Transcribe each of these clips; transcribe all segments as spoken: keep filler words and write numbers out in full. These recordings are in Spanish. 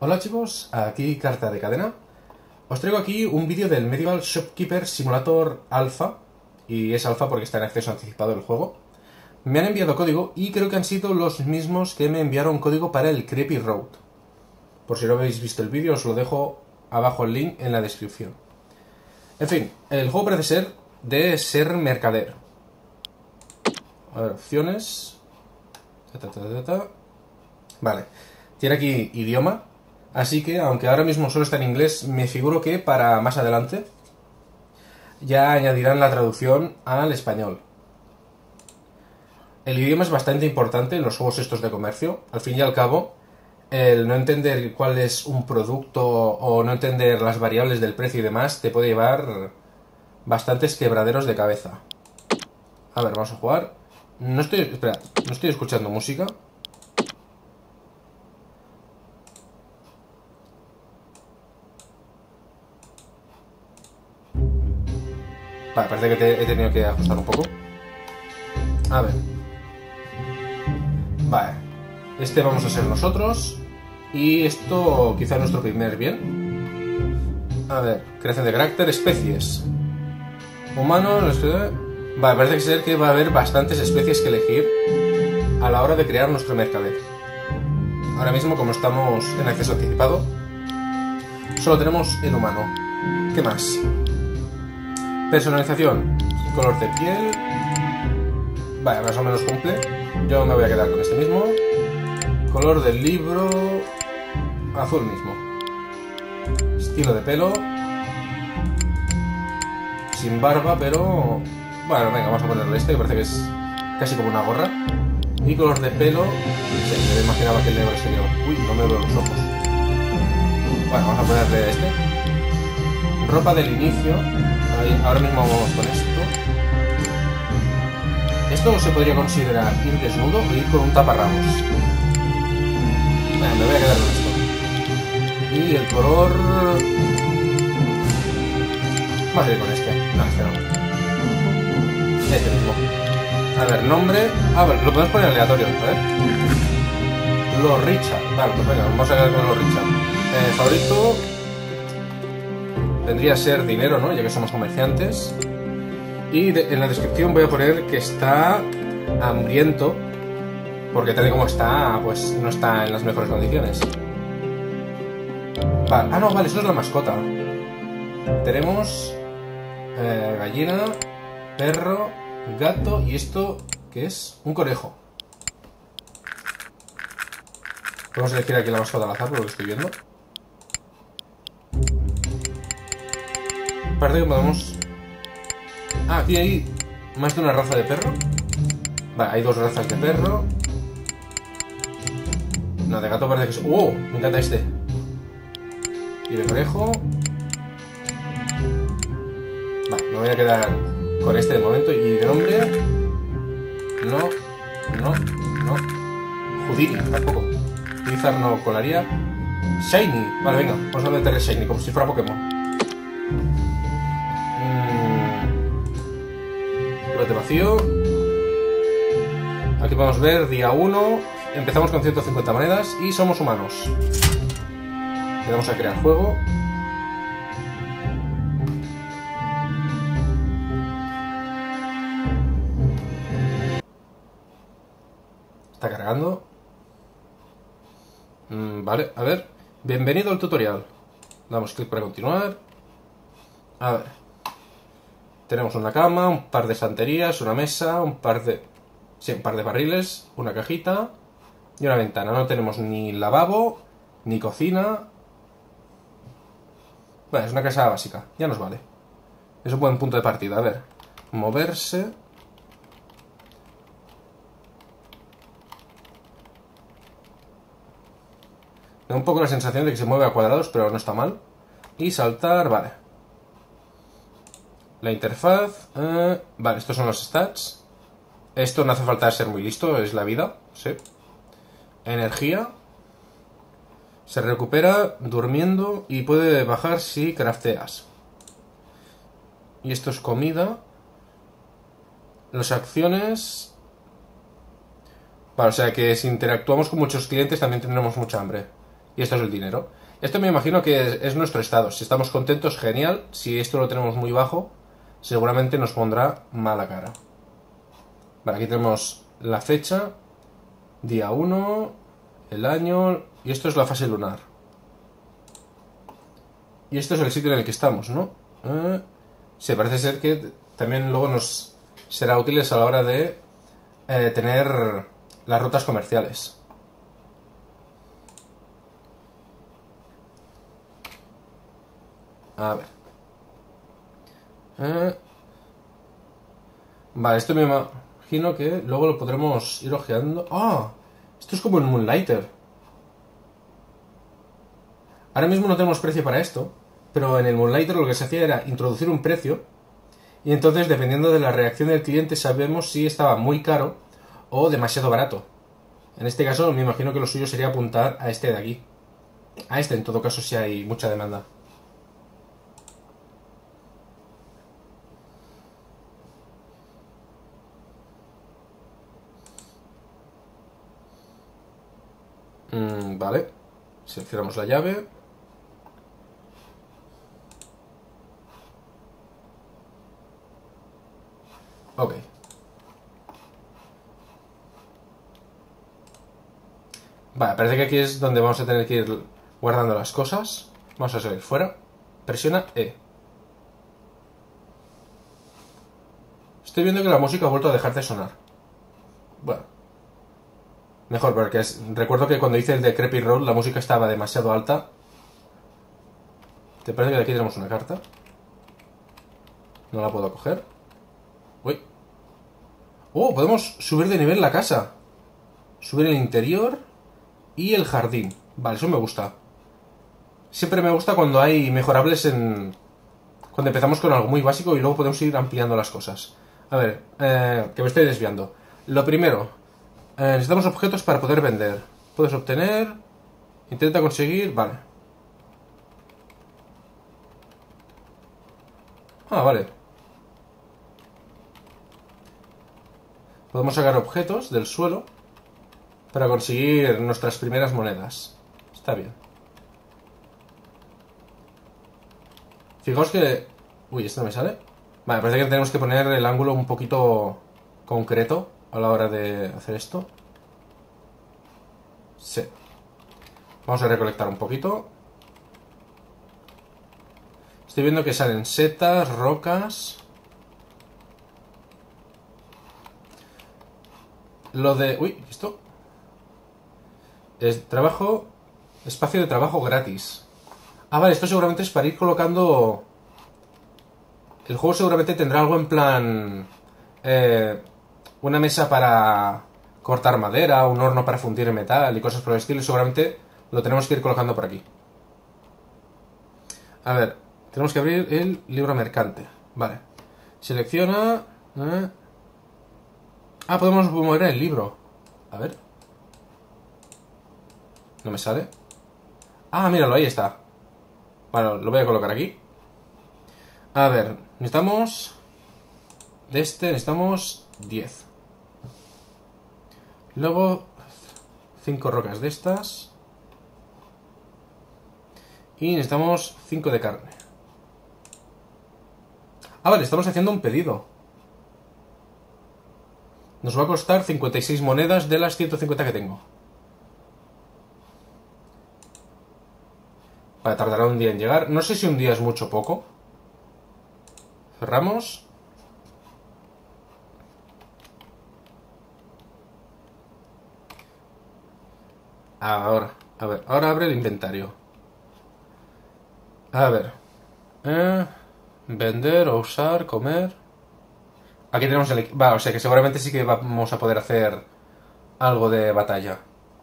Hola chicos, aquí Carta de Cadena. Os traigo aquí un vídeo del Medieval Shopkeeper Simulator Alpha. Y es alfa porque está en acceso anticipado el juego. Me han enviado código y creo que han sido los mismos que me enviaron código para el Creepy Road. Por si no habéis visto el vídeo, os lo dejo abajo el link en la descripción. En fin, el juego parece ser de ser mercader. A ver, opciones. Ta, ta, ta, ta, ta. Vale, tiene aquí idioma. Así que, aunque ahora mismo solo está en inglés, me figuro que para más adelante ya añadirán la traducción al español. El idioma es bastante importante en los juegos estos de comercio. Al fin y al cabo, el no entender cuál es un producto o no entender las variables del precio y demás te puede llevar bastantes quebraderos de cabeza. A ver, vamos a jugar. No estoy... Espera, no estoy escuchando música. Vale, parece que te, he tenido que ajustar un poco. A ver. Vale. Este vamos a ser nosotros. Y esto quizá nuestro primer bien. A ver. Creación de carácter, especies. Humanos. Vale, parece ser que va a haber bastantes especies que elegir a la hora de crear nuestro mercader. Ahora mismo, como estamos en acceso anticipado, solo tenemos el humano. ¿Qué más? Personalización, color de piel. Vale, más o menos cumple. Yo me voy a quedar con este mismo. Color del libro, azul mismo. Estilo de pelo, sin barba, pero... Bueno, venga, vamos a ponerle este, que parece que es casi como una gorra. Y color de pelo... Sí, me imaginaba que el negro sería... Uy, no me veo los ojos. Bueno, vamos a ponerle este. Ropa del inicio. Ahí, ahora mismo vamos con esto. Esto se podría considerar ir desnudo o ir con un taparrabos. Bueno, me voy a quedar con esto. Y el color... Vamos a ir con este. No, este no. Este mismo. A ver, nombre... A ver, lo podemos poner aleatorio, a ver. Los Richard. Vale, pues venga, vamos a quedar con los Richard. Eh, favorito... Vendría a ser dinero, ¿no? Ya que somos comerciantes. Y de, en la descripción voy a poner que está hambriento. Porque tal y como está, pues no está en las mejores condiciones. Vale. Ah, no, vale, eso es la mascota. Tenemos eh, gallina, perro, gato y esto, ¿qué es? Un conejo. Podemos elegir aquí la mascota al azar, por lo que estoy viendo. Parece que podemos... Ah, aquí hay más de una raza de perro. Vale, hay dos razas de perro. No, de gato parece que es... ¡Oh! Me encanta este. Y de conejo... Vale, me voy a quedar con este de momento. Y de nombre... No, no, no. Houdini, tampoco. Utilizar no colaría. Shiny. Vale, venga, vamos a meterle Shiny, como si fuera Pokémon. Lote vacío. Aquí podemos ver día uno. Empezamos con ciento cincuenta monedas y somos humanos. Le damos a crear juego. Está cargando. Mm, vale, a ver. Bienvenido al tutorial. Damos clic para continuar. A ver. Tenemos una cama, un par de estanterías, una mesa, un par de... Sí, un par de barriles, una cajita y una ventana. No tenemos ni lavabo, ni cocina. Bueno, es una casa básica, ya nos vale. Es un buen punto de partida. A ver, moverse. Da un poco la sensación de que se mueve a cuadrados, pero no está mal. Y saltar, vale. La interfaz... Eh, vale, estos son los stats. Esto no hace falta ser muy listo, es la vida. Sí. Energía. Se recupera durmiendo y puede bajar si crafteas. Y esto es comida. Las acciones... Vale, o sea que si interactuamos con muchos clientes también tendremos mucha hambre. Y esto es el dinero. Esto me imagino que es, es nuestro estado. Si estamos contentos, genial. Si esto lo tenemos muy bajo, seguramente nos pondrá mala cara. Vale, aquí tenemos la fecha, día uno, el año, y esto es la fase lunar. Y esto es el sitio en el que estamos, ¿no? Eh, sí, parece ser que también luego nos será útil a la hora de eh, tener las rutas comerciales. A ver. Eh, vale, esto me imagino que luego lo podremos ir ojeando. ¡Ah! Esto es como en Moonlighter. Ahora mismo no tenemos precio para esto, pero en el Moonlighter lo que se hacía era introducir un precio y entonces, dependiendo de la reacción del cliente, sabemos si estaba muy caro o demasiado barato. En este caso, me imagino que lo suyo sería apuntar a este de aquí. A este, en todo caso, si hay mucha demanda. Mm, vale. Seleccionamos la llave. Ok. Vale, parece que aquí es donde vamos a tener que ir guardando las cosas. Vamos a salir fuera. Presiona E. Estoy viendo que la música ha vuelto a dejar de sonar. Bueno. Mejor, porque es, recuerdo que cuando hice el de Creepy Road la música estaba demasiado alta. ¿Te parece que de aquí tenemos una carta? No la puedo coger. Uy. Oh, podemos subir de nivel la casa. Subir el interior y el jardín. Vale, eso me gusta. Siempre me gusta cuando hay mejorables en... Cuando empezamos con algo muy básico y luego podemos ir ampliando las cosas. A ver, eh, que me estoy desviando. Lo primero, eh, necesitamos objetos para poder vender. Puedes obtener... Intenta conseguir... Vale. Ah, vale. Podemos sacar objetos del suelo para conseguir nuestras primeras monedas. Está bien. Fijaos que... Uy, esto no me sale. Vale, parece que tenemos que poner el ángulo un poquito concreto a la hora de hacer esto. Sí. Vamos a recolectar un poquito. Estoy viendo que salen setas, rocas. Lo de... Uy, ¿esto? Es trabajo... Espacio de trabajo gratis. Ah, vale, esto seguramente es para ir colocando... El juego seguramente tendrá algo en plan... Eh, una mesa para cortar madera, un horno para fundir metal y cosas por el estilo. Y seguramente lo tenemos que ir colocando por aquí. A ver, tenemos que abrir el libro mercante. Vale. Selecciona... Eh. Ah, podemos mover el libro. A ver. No me sale. Ah, míralo, ahí está. Bueno, lo voy a colocar aquí. A ver, necesitamos... De este necesitamos diez. Luego cinco rocas de estas. Y necesitamos cinco de carne. Ah, vale, estamos haciendo un pedido. Nos va a costar cincuenta y seis monedas de las ciento cincuenta que tengo. Vale, tardará un día en llegar. No sé si un día es mucho o poco. Cerramos. Ahora, a ver, ahora abre el inventario. A ver. Eh, vender o usar, comer. Aquí tenemos el... Va, o sea que seguramente sí que vamos a poder hacer algo de batalla.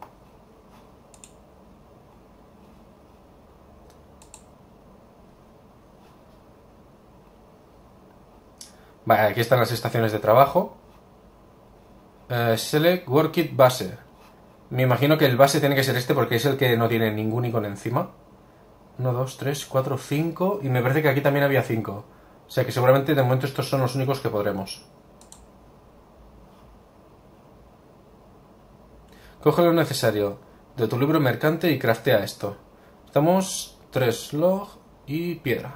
Vale, aquí están las estaciones de trabajo. Eh, select Workit Base. Me imagino que el base tiene que ser este porque es el que no tiene ningún icono encima. uno, dos, tres, cuatro, cinco. Y me parece que aquí también había cinco. O sea que seguramente de momento estos son los únicos que podremos. Coge lo necesario. de tu libro mercante y craftea esto. Estamos tres log y piedra.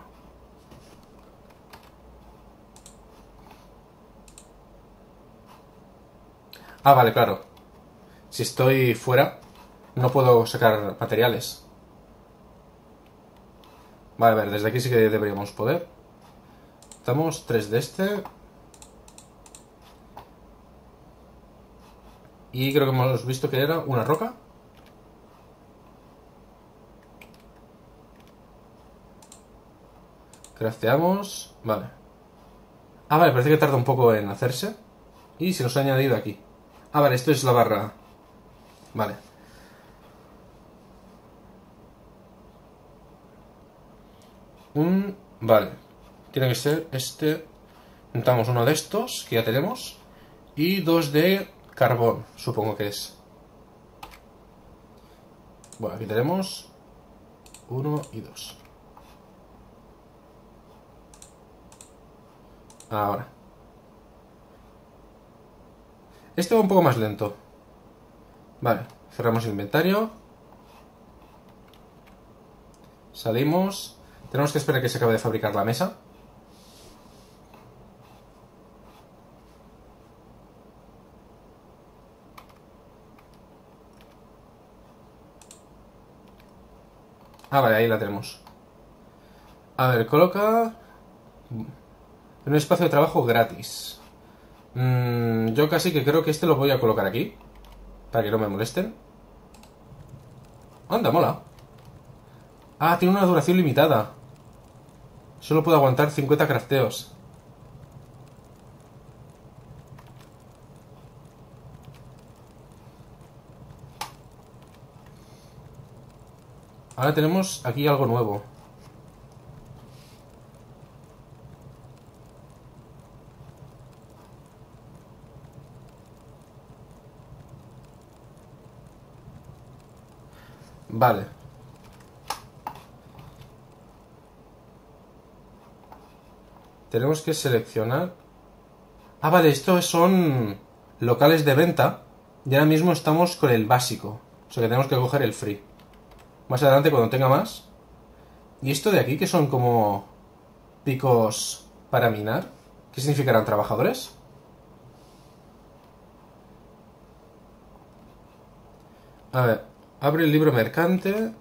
Ah, vale, claro. Si estoy fuera, no puedo sacar materiales. Vale, a ver, desde aquí sí que deberíamos poder. Estamos tres de este. Y creo que hemos visto que era una roca. Crafteamos. Vale. Ah, vale, parece que tarda un poco en hacerse. Y se nos ha añadido aquí. Ah, vale, esto es la barra. Vale. Un... Vale. Tiene que ser este. Juntamos uno de estos, que ya tenemos. Y dos de carbón, supongo que es. Bueno, aquí tenemos uno y dos. Ahora. Este va un poco más lento. Vale, cerramos el inventario. Salimos. Tenemos que esperar a que se acabe de fabricar la mesa. Ah, vale, ahí la tenemos. A ver, coloca... un espacio de trabajo gratis. Mm, yo casi que creo que este lo voy a colocar aquí. Para que no me molesten. Anda, mola. Ah, tiene una duración limitada. Solo puedo aguantar cincuenta crafteos. Ahora tenemos aquí algo nuevo. Vale. Tenemos que seleccionar... Ah, vale, estos son locales de venta. Y ahora mismo estamos con el básico. O sea que tenemos que coger el free. Más adelante cuando tenga más. ¿Y esto de aquí que son como picos para minar? ¿Qué significarán trabajadores? A ver, abre el libro mercante.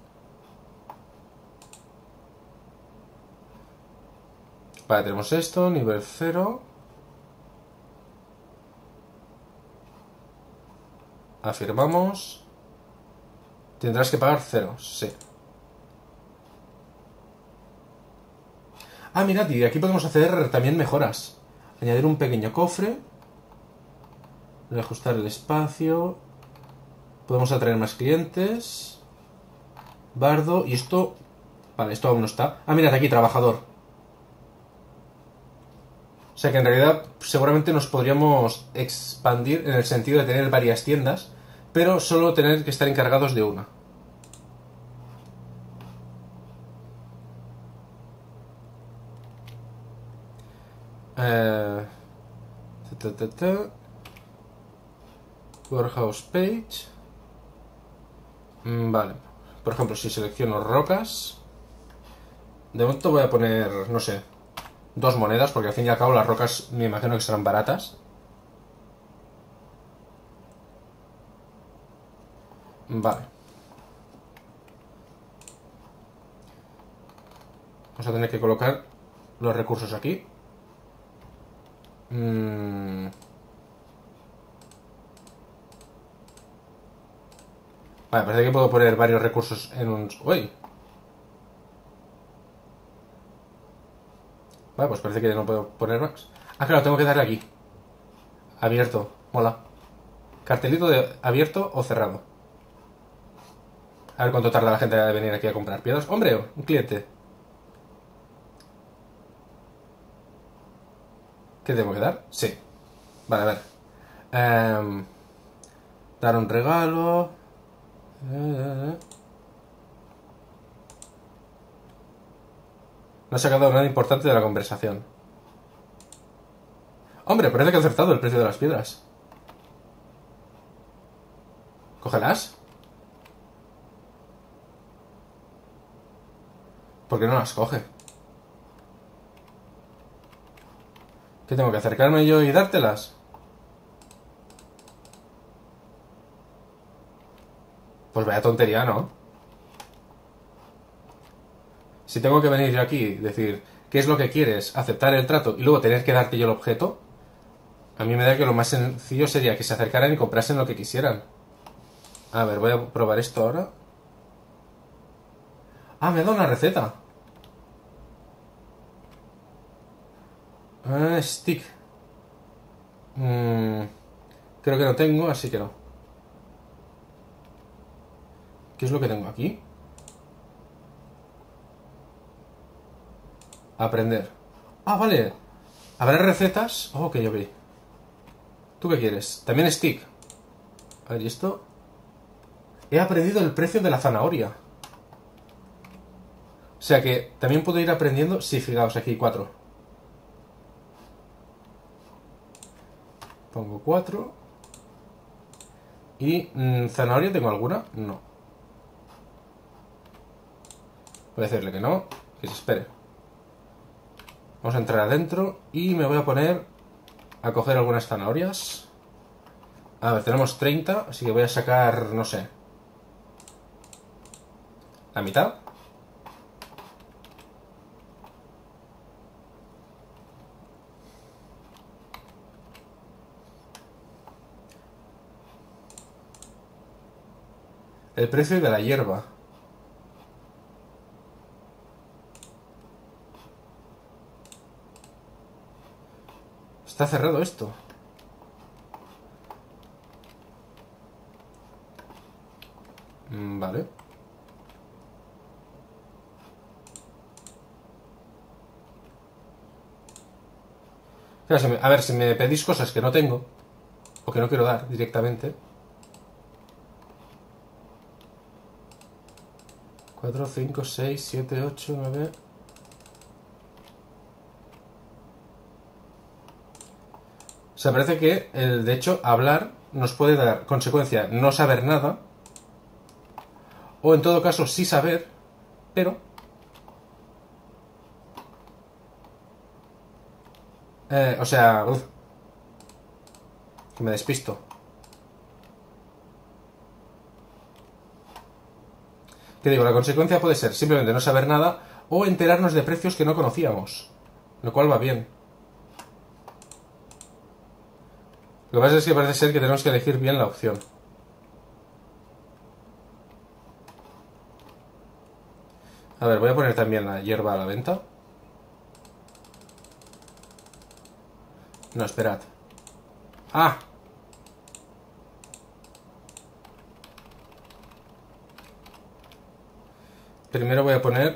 Vale, tenemos esto, nivel cero. Afirmamos. Tendrás que pagar cero, sí. Ah, mirad, y aquí podemos hacer también mejoras. Añadir un pequeño cofre. Ajustar el espacio. Podemos atraer más clientes. Bardo. Y esto... Vale, esto aún no está. Ah, mirad, aquí, trabajador. O sea que en realidad seguramente nos podríamos expandir en el sentido de tener varias tiendas, pero solo tener que estar encargados de una. Eh... Ta, ta, ta. Warehouse page. Mm, vale. Por ejemplo, si selecciono rocas. De momento voy a poner, no sé, dos monedas, porque al fin y al cabo las rocas me imagino que serán baratas. Vale. Vamos a tener que colocar los recursos aquí. Mm. Vale, parece que puedo poner varios recursos en un... ¡Uy! Vale, pues parece que no puedo poner más. Ah, claro, tengo que darle aquí. Abierto. Mola. Cartelito de abierto o cerrado. A ver cuánto tarda la gente de venir aquí a comprar piedras. ¡Hombre! Un cliente. ¿Qué tengo que dar? Sí. Vale, a ver. Um, dar un regalo. No he sacado nada importante de la conversación. Hombre, parece que he acertado el precio de las piedras. ¿Cógelas? ¿Por qué no las coge? ¿Qué tengo que acercarme yo y dártelas? Pues vaya tontería, ¿no? Si tengo que venir yo aquí y decir qué es lo que quieres, aceptar el trato y luego tener que darte yo el objeto, a mí me da que lo más sencillo sería que se acercaran y comprasen lo que quisieran. A ver, voy a probar esto ahora. Ah, me ha dado una receta. Ah, stick. Mm, creo que no tengo, así que no. ¿Qué es lo que tengo aquí? Aprender. Ah, vale. ¿Habrá recetas? Oh, ok, ok. ¿Tú qué quieres? También stick. A ver, ¿y esto? He aprendido el precio de la zanahoria. O sea que también puedo ir aprendiendo. Sí, fijaos, aquí cuatro. Pongo cuatro. ¿Y mmm, zanahoria tengo alguna? No. Voy a decirle que no, que se espere. Vamos a entrar adentro y me voy a poner a coger algunas zanahorias. A ver, tenemos treinta, así que voy a sacar, no sé, la mitad. El precio de la hierba. Está cerrado esto. Mm, vale. Claro, si me- a ver, si me pedís cosas que no tengo o que no quiero dar directamente. cuatro, cinco, seis, siete, ocho, nueve. O sea, parece que el de hecho hablar nos puede dar consecuencia no saber nada. O en todo caso sí saber, pero... Eh, o sea... Uf, que me despisto. Que digo, la consecuencia puede ser simplemente no saber nada o enterarnos de precios que no conocíamos. Lo cual va bien. Lo que pasa es que parece ser que tenemos que elegir bien la opción. A ver, voy a poner también la hierba a la venta. No, esperad. ¡Ah! Primero voy a poner...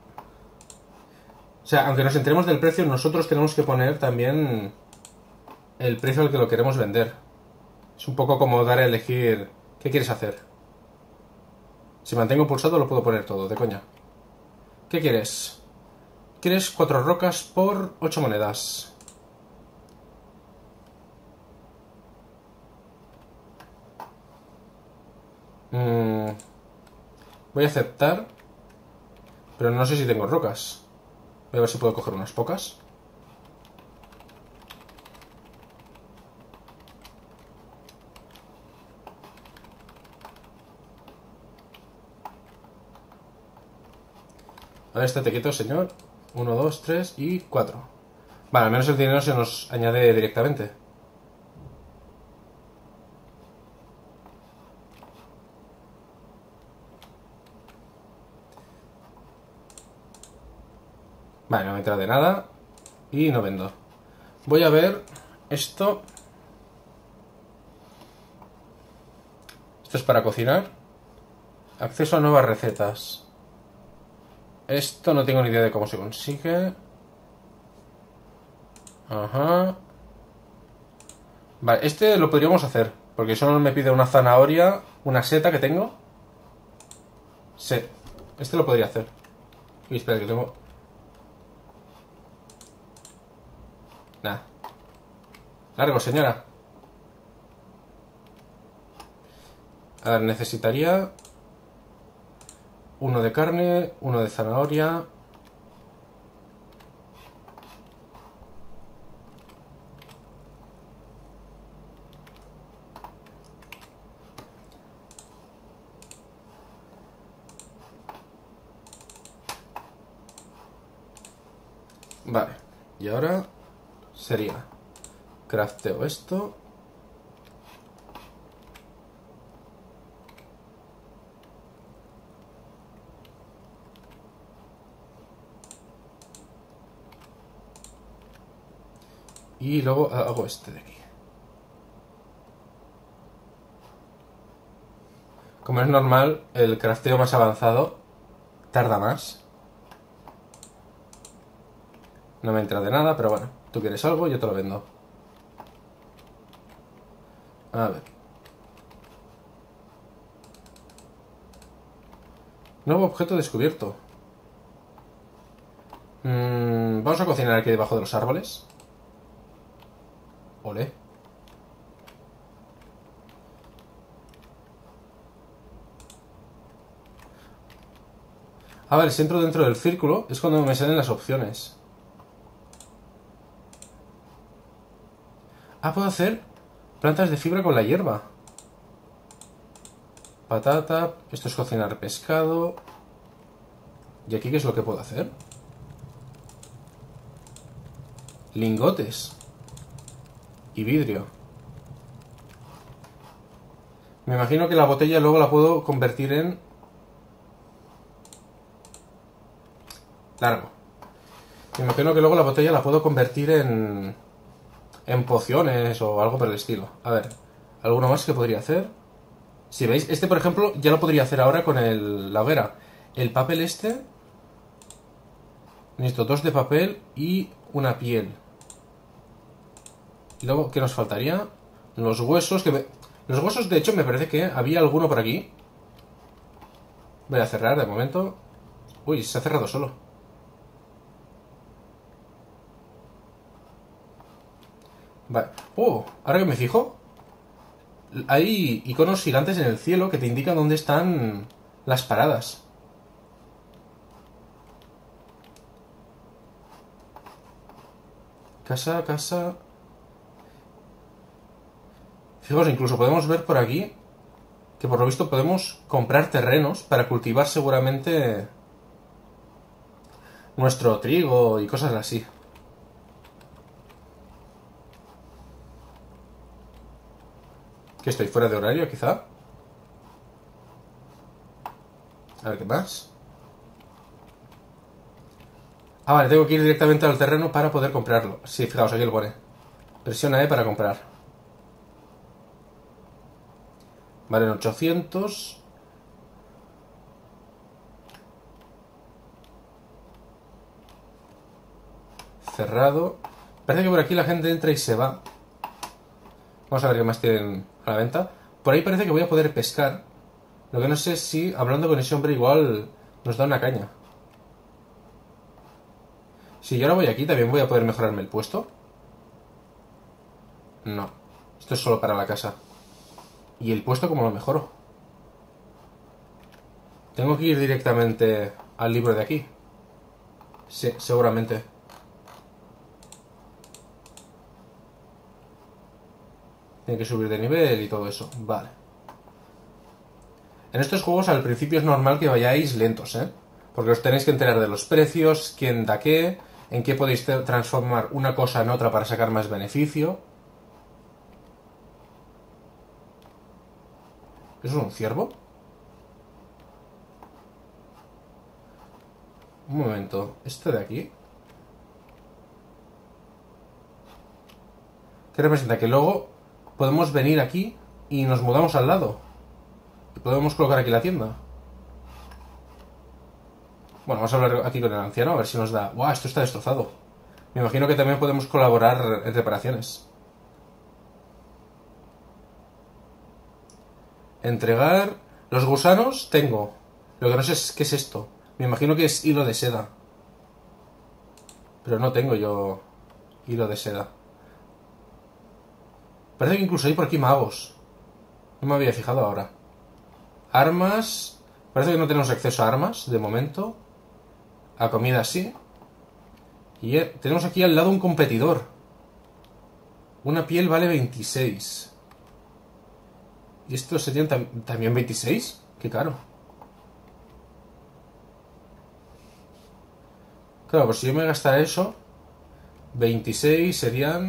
O sea, aunque nos enteremos del precio, nosotros tenemos que poner también el precio al que lo queremos vender. Es un poco como dar a elegir qué quieres hacer. Si mantengo pulsado lo puedo poner todo, de coña. ¿Qué quieres? ¿Quieres cuatro rocas por ocho monedas? Mm, voy a aceptar, pero no sé si tengo rocas. Voy a ver si puedo coger unas pocas. A ver, estate quieto, señor. Uno, dos, tres y cuatro. Vale, al menos el dinero se nos añade directamente. Vale, no me entra de nada. Y no vendo. Voy a ver esto. Esto es para cocinar. Acceso a nuevas recetas. Esto no tengo ni idea de cómo se consigue. Ajá. Vale, este lo podríamos hacer. Porque solo me pide una zanahoria, una seta que tengo. Sí. Este lo podría hacer. Y espera, que tengo... Nada. Largo, señora. A ver, necesitaría... Uno de carne, uno de zanahoria... Vale. Y ahora sería... Crafteo esto. Y luego hago este de aquí. Como es normal, el crafteo más avanzado tarda más. No me entra de nada, pero bueno. Tú quieres algo, yo te lo vendo. A ver. Nuevo objeto descubierto. Mm, vamos a cocinar aquí debajo de los árboles. Olé. Ah, vale, si entro dentro del círculo es cuando me salen las opciones. Ah, puedo hacer plantas de fibra con la hierba. Patata. Esto es cocinar pescado. ¿Y aquí qué es lo que puedo hacer? Lingotes. Y vidrio. Me imagino que la botella luego la puedo convertir en... Largo. Me imagino que luego la botella la puedo convertir en... En pociones o algo por el estilo. A ver, ¿alguno más que podría hacer? Si veis, este por ejemplo ya lo podría hacer ahora con el, la hoguera. El papel este... Necesito dos de papel y una piel. Y luego, ¿qué nos faltaría? Los huesos, que me... Los huesos, de hecho, me parece que había alguno por aquí. Voy a cerrar de momento. Uy, se ha cerrado solo. Vale. Oh, ahora que me fijo, hay iconos gigantes en el cielo que te indican dónde están las paradas. Casa, casa... Fijaos, incluso podemos ver por aquí que por lo visto podemos comprar terrenos para cultivar seguramente nuestro trigo y cosas así. ¿Que estoy fuera de horario, quizá? A ver, ¿qué más? Ah, vale, tengo que ir directamente al terreno para poder comprarlo. Sí, fijaos, aquí lo pone. Presiona E para comprar. Vale, en ochocientos. Cerrado. Parece que por aquí la gente entra y se va. Vamos a ver qué más tienen a la venta. Por ahí parece que voy a poder pescar. Lo que no sé es si, hablando con ese hombre, igual nos da una caña. Si yo ahora voy aquí, ¿también voy a poder mejorarme el puesto? No. Esto es solo para la casa. ¿Y el puesto cómo lo mejoro? Tengo que ir directamente al libro de aquí. Sí, seguramente. Tiene que subir de nivel y todo eso. Vale. En estos juegos al principio es normal que vayáis lentos, ¿eh? Porque os tenéis que enterar de los precios, quién da qué, en qué podéis transformar una cosa en otra para sacar más beneficio. ¿Eso es un ciervo? Un momento. ¿Este de aquí? ¿Qué representa? Que luego podemos venir aquí y nos mudamos al lado. Y podemos colocar aquí la tienda. Bueno, vamos a hablar aquí con el anciano a ver si nos da... ¡Buah! Esto está destrozado. Me imagino que también podemos colaborar en reparaciones. Entregar... Los gusanos tengo. Lo que no sé es qué es esto. Me imagino que es hilo de seda. Pero no tengo yo hilo de seda. Parece que incluso hay por aquí magos. No me había fijado ahora. Armas... Parece que no tenemos acceso a armas, de momento. A comida sí. Y tenemos aquí al lado un competidor. Una piel vale veintiséis. ¿Y estos serían tam también veintiséis? Qué caro. Claro, pues si yo me gastara eso... veintiséis serían...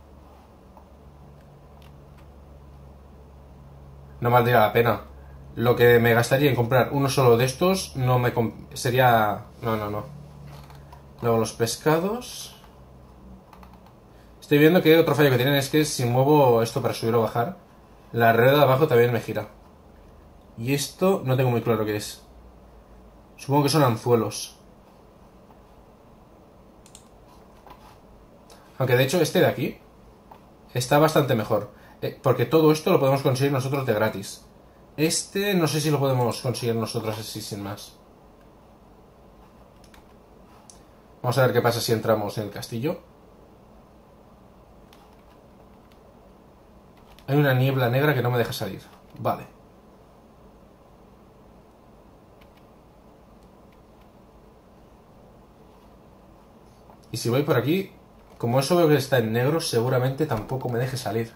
No valdría la pena. Lo que me gastaría en comprar uno solo de estos no me... Sería... No, no, no. Luego los pescados... Estoy viendo que otro fallo que tienen es que si muevo esto para subir o bajar, la rueda de abajo también me gira. Y esto no tengo muy claro qué es. Supongo que son anzuelos. Aunque de hecho este de aquí está bastante mejor. Eh, porque todo esto lo podemos conseguir nosotros de gratis. Este no sé si lo podemos conseguir nosotros así sin más. Vamos a ver qué pasa si entramos en el castillo. Hay una niebla negra que no me deja salir. Vale. Y si voy por aquí, como eso veo que está en negro, seguramente tampoco me deje salir.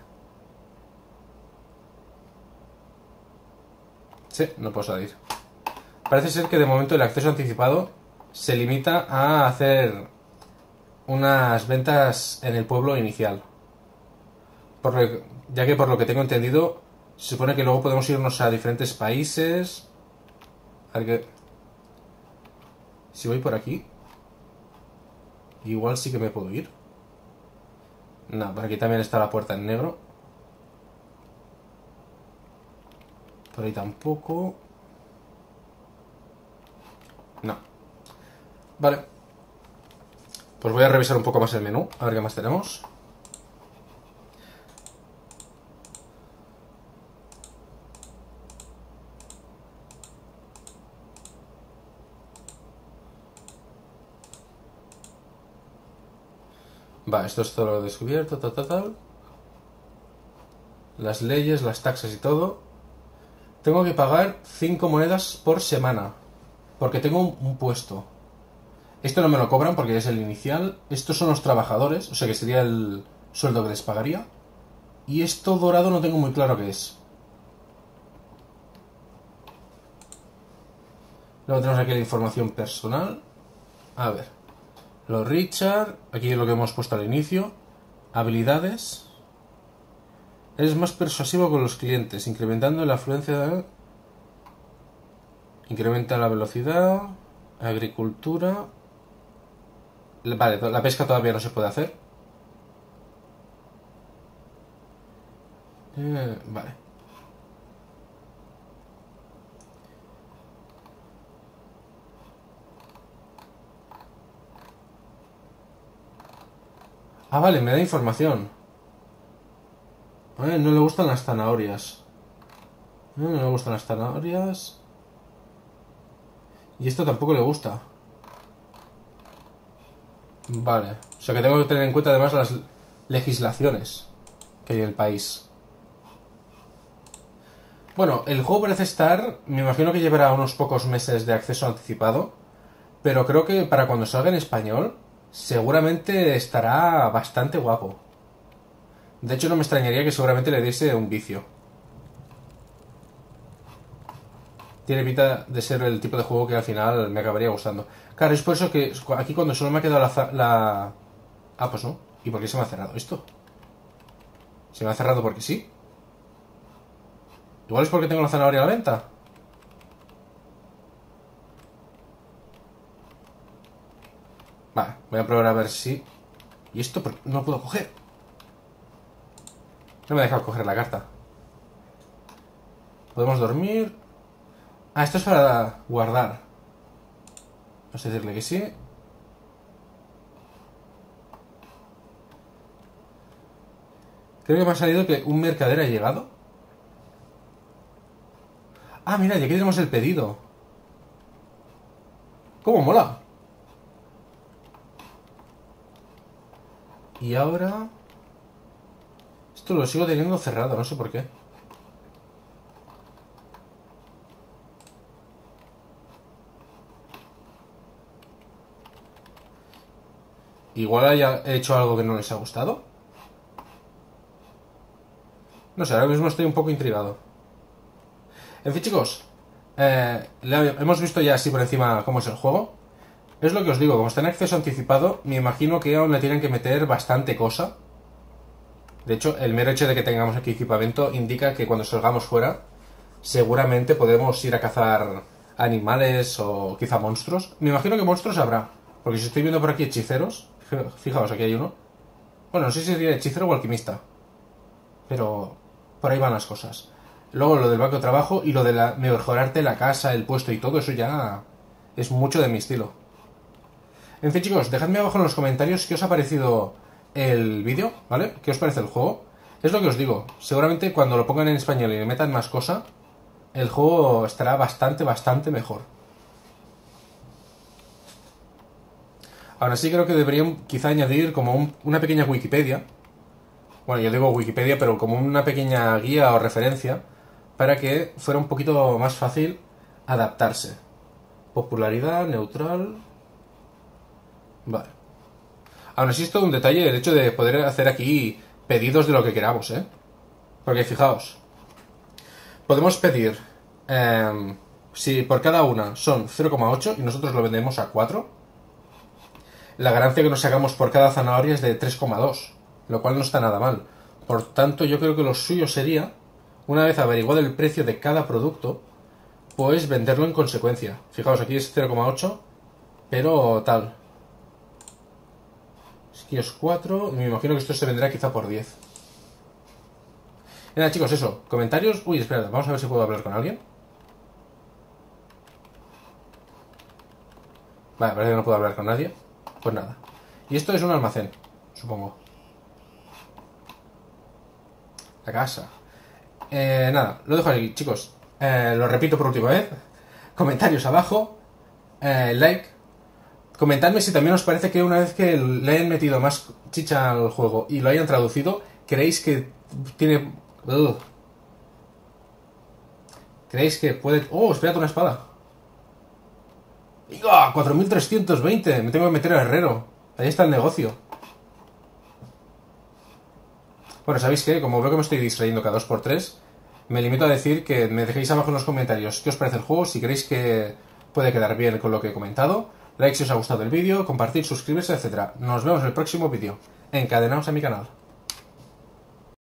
Sí, no puedo salir. Parece ser que de momento el acceso anticipado se limita a hacer unas ventas en el pueblo inicial. Por lo que, ya que por lo que tengo entendido, se supone que luego podemos irnos a diferentes países. A ver que... Si voy por aquí, igual sí que me puedo ir. No, por aquí también está la puerta en negro. Por ahí tampoco. No. Vale. Pues voy a revisar un poco más el menú, a ver qué más tenemos. Va, esto es todo lo descubierto, tal, tal, tal. Las leyes, las taxas y todo. Tengo que pagar cinco monedas por semana, porque tengo un, un puesto. Esto no me lo cobran porque es el inicial. Estos son los trabajadores, o sea que sería el sueldo que les pagaría. Y esto dorado no tengo muy claro qué es. Luego tenemos aquí la información personal. A ver. Los Richard. Aquí es lo que hemos puesto al inicio. Habilidades. Es más persuasivo con los clientes, incrementando la afluencia de... Incrementa la velocidad. Agricultura. Vale, la pesca todavía no se puede hacer. Eh, vale. Ah, vale, me da información. Eh, no le gustan las zanahorias. Eh, no le gustan las zanahorias. Y esto tampoco le gusta. Vale. O sea que tengo que tener en cuenta además las legislaciones que hay en el país. Bueno, el juego parece estar... Me imagino que llevará unos pocos meses de acceso anticipado. Pero creo que para cuando salga en español, seguramente estará bastante guapo. De hecho, no me extrañaría que seguramente le diese un vicio. Tiene pinta de ser el tipo de juego que al final me acabaría gustando. Claro, es por eso que aquí cuando solo me ha quedado la... la... Ah, pues no. ¿Y por qué se me ha cerrado esto? ¿Se me ha cerrado porque sí? Igual es porque tengo la zanahoria a la venta. Vale, voy a probar a ver si... ¿Y esto por qué no lo puedo coger? No me ha dejado coger la carta. Podemos dormir. Ah, esto es para guardar. Vamos a decirle que sí. Creo que me ha salido que un mercader ha llegado. Ah, mira, y aquí tenemos el pedido. ¡Cómo mola! Y ahora... Esto lo sigo teniendo cerrado, no sé por qué. Igual haya hecho algo que no les ha gustado. No sé, ahora mismo estoy un poco intrigado. En fin, chicos, eh, hemos visto ya así por encima cómo es el juego. Es lo que os digo, como está en acceso anticipado, me imagino que aún le tienen que meter bastante cosa. De hecho, el mero hecho de que tengamos aquí equipamiento indica que cuando salgamos fuera, seguramente podemos ir a cazar animales o quizá monstruos. Me imagino que monstruos habrá, porque si estoy viendo por aquí hechiceros, fijaos, aquí hay uno. Bueno, no sé si sería hechicero o alquimista, pero por ahí van las cosas. Luego lo del banco de trabajo y lo de la, mejorarte la casa, el puesto y todo, eso ya es mucho de mi estilo. En fin, chicos, dejadme abajo en los comentarios qué os ha parecido el vídeo, ¿vale? ¿Qué os parece el juego? Es lo que os digo, seguramente cuando lo pongan en español y le metan más cosa, el juego estará bastante, bastante mejor. Ahora sí creo que deberían quizá añadir como un, una pequeña Wikipedia. Bueno, yo digo Wikipedia, pero como una pequeña guía o referencia para que fuera un poquito más fácil adaptarse. Popularidad, neutral... Vale. Aún así es todo un detalle el hecho de poder hacer aquí pedidos de lo que queramos, ¿eh? Porque fijaos, podemos pedir, eh, si por cada una son cero coma ocho y nosotros lo vendemos a cuatro, la ganancia que nos sacamos por cada zanahoria es de tres coma dos, lo cual no está nada mal. Por tanto, yo creo que lo suyo sería, una vez averiguado el precio de cada producto, pues venderlo en consecuencia. Fijaos, aquí es cero coma ocho, pero tal. Aquí es cuatro, me imagino que esto se venderá quizá por diez. Nada, chicos, eso. Comentarios. Uy, espera, vamos a ver si puedo hablar con alguien. Vale, parece que no puedo hablar con nadie. Pues nada. Y esto es un almacén, supongo. La casa. Eh, nada, lo dejo aquí, chicos. Eh, lo repito por última vez. Comentarios abajo. Eh, like. Comentadme si también os parece que una vez que le hayan metido más chicha al juego y lo hayan traducido, ¿creéis que tiene... Ugh. ¿Creéis que puede...? ¡Oh, espérate, una espada! ¡Venga! cuatro mil trescientos veinte. Me tengo que meter al herrero. Ahí está el negocio. Bueno, ¿sabéis qué? Como veo que me estoy distrayendo cada dos por tres, me limito a decir que me dejéis abajo en los comentarios qué os parece el juego, si creéis que puede quedar bien con lo que he comentado. Like si os ha gustado el vídeo, compartir, suscribirse, etcétera. Nos vemos en el próximo vídeo. Encadenaos a mi canal.